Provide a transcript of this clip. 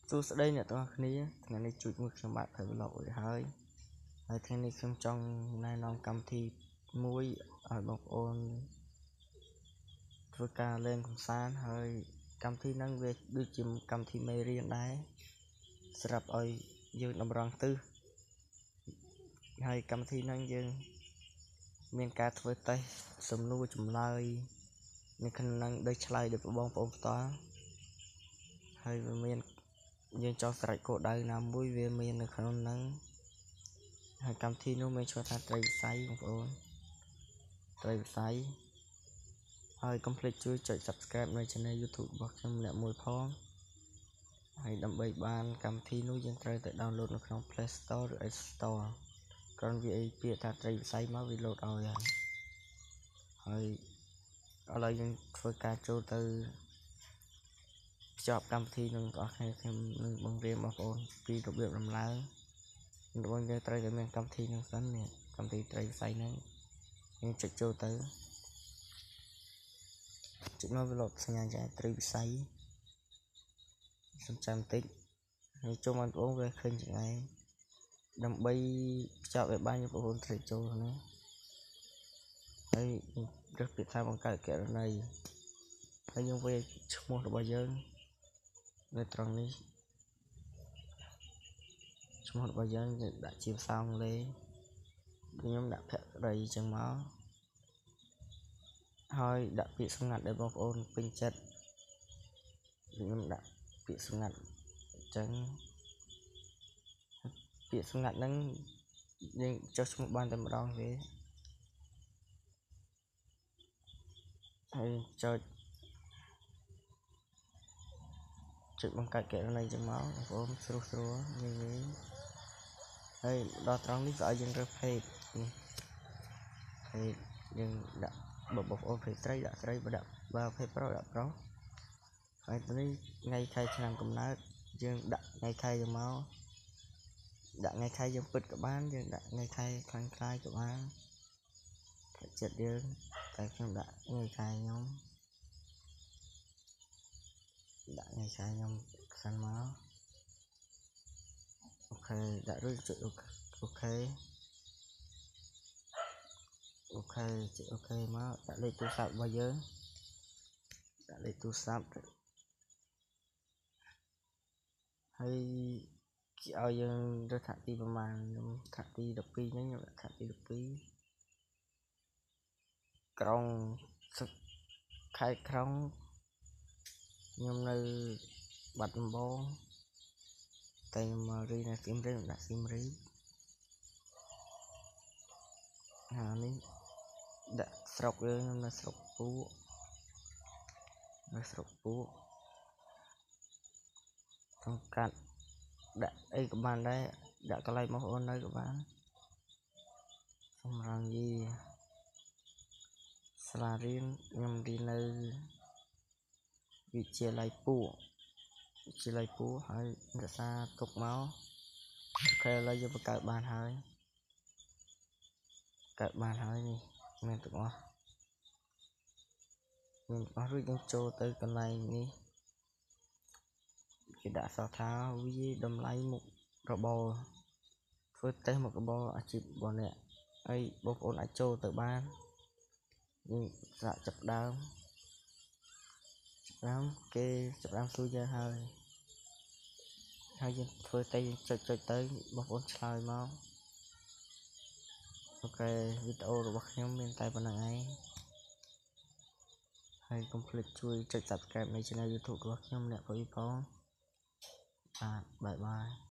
Chú sẽ đây nè tụiគ្នាថ្ងៃនេះជួយមួយខ្ញុំបាទ ហើយថ្ងៃនេះខ្ញុំចង់ណែនាំកម្មវិធីមួយឲ្យបងប្អូនធ្វើការលេងកម្សាន្តហើយកម្មវិធីហ្នឹងវាដូចជាកម្មវិធីមេរៀនដែរសម្រាប់ឲ្យយើងតម្រង់ទិសហើយកម្មវិធីហ្នឹងយើងមានការធ្វើតេស្តសំណួរចម្លើយនៅក្នុងហ្នឹងដោយឆ្លើយដោយបងប្អូនផ្ទាល់ហើយវាមានយើងចង់ស្រេចគោលដៅណាមួយវាមាននៅក្នុងហ្នឹងហើយកម្មវិធីនោះមានឈ្មោះថាត្រីវិស័យបងប្អូនត្រីវិស័យហើយកុំភ្លេចជួយចុច Subscribe នៅ Channel YouTube របស់ខ្ញុំម្នាក់មួយផងហើយដើម្បីបានកម្មវិធីនោះយើងត្រូវតែ download នៅក្នុង Play Store ឬ App Store គ្រាន់វាពាក្យថាត្រីវិស័យមកវា load ឲ្យហើយឥឡូវយើងធ្វើការចូលទៅភ្ជាប់កម្មវិធីនឹងបងប្អូនខ្ញុំនឹងបង្រៀនបងប្អូនពីរបៀបដំឡើងរបស់យើងត្រូវតែមានកម្មវិធីនឹងសិននេះកម្មវិធីត្រីវិស័យហ្នឹងយើងចុចចូលទៅចុចមកវាលោកសញ្ញាចាត្រីវិស័យសំចាំបន្តិចហើយចូលមកបងប្អូនវាឃើញជាឯងដើម្បីភ្ជាប់ឲ្យបានបងប្អូនត្រូវចូលណាហើយរើសពាក្យថាបង្កើតគណនីហើយយើងវាឈ្មោះរបស់យើងនៅត្រង់នេះឈ្មោះរបស់យើងដាក់ជាភាសាអង់គ្លេសខ្ញុំដាក់ភក្តីចឹងមកហើយដាក់ពាក្យសម្ងាត់ដែលបងប្អូនពេញចិត្តខ្ញុំដាក់ពាក្យសម្ងាត់អញ្ចឹងពាក្យសម្ងាត់ហ្នឹងយើងចុះឈ្មោះបានតែម្ដងទេហើយចុចបង្កើតគណនីចឹងមកបងប្អូនស្រួលងាយហើយដល់ត្រង់នេះក៏ឲ្យយើងរើសភេទនេះហើយយើងដាក់បងប្អូនភេទស្រីដាក់ស្រីបើភេទប្រុសដាក់ប្រុសហើយនេះថ្ងៃខែឆ្នាំកំណើតយើងដាក់ថ្ងៃខែយកមកដាក់ថ្ងៃខែយើងពិតក៏បានយើងដាក់ថ្ងៃខែខ្លាំងខ្លាយក៏បានចិត្តយើងតែខ្ញុំដាក់ថ្ងៃខែខ្ញុំដាក់ថ្ងៃខែខ្ញុំសិនមកអូខេដាក់រួចចុចអូខេចុចអូខេមកដាក់លេខទូរស័ព្ទរបស់យើងដាក់លេខទូរស័ព្ទហើយគេឲ្យយើងរើសថ្នាក់ទីប្រមាណខ្ញុំថ្នាក់ទី12ហ្នឹងខ្ញុំដាក់ថ្នាក់ទី12ក្រុងខេត្តក្រុងខ្ញុំនៅបាត់ដំបងតែខ្ញុំមករីនៅសៀមរាបដាក់សៀមរាបហើយនេះដាក់ស្រុកយើងនៅស្រុកពួកសង្កាត់ដាក់អីក៏បានដែរដាក់កន្លែងបងប្អូននៅក៏បានសំរងយីសាលារៀនខ្ញុំរៀននៅវិទ្យាល័យពួកហើយរក្សាទុកមកអូខេឥឡូវយើងបង្កើតបានហើយនេះមានទាំងអស់រួចយើងចូលទៅកន្លែងនេះគេដាក់សរថាវាតម្លៃមុខរបរធ្វើតេស្តមុខរបរអាជីពរបស់អ្នកហើយបងប្អូនអាចចូលទៅបានយើងសាកចាប់ដើមគេចាប់ដើមសួរយើងហើយយើងធ្វើតេស្តយើងចុចទៅបងប្អូនឆ្លើយមកអូខេវីដេអូរបស់ខ្ញុំមានតែប៉ុណ្្នឹងឯងហើយកុំភ្លេចជួយចុច Subscribe នៅ Channel YouTube របស់ខ្ញុំអ្នកផងបាទបាយ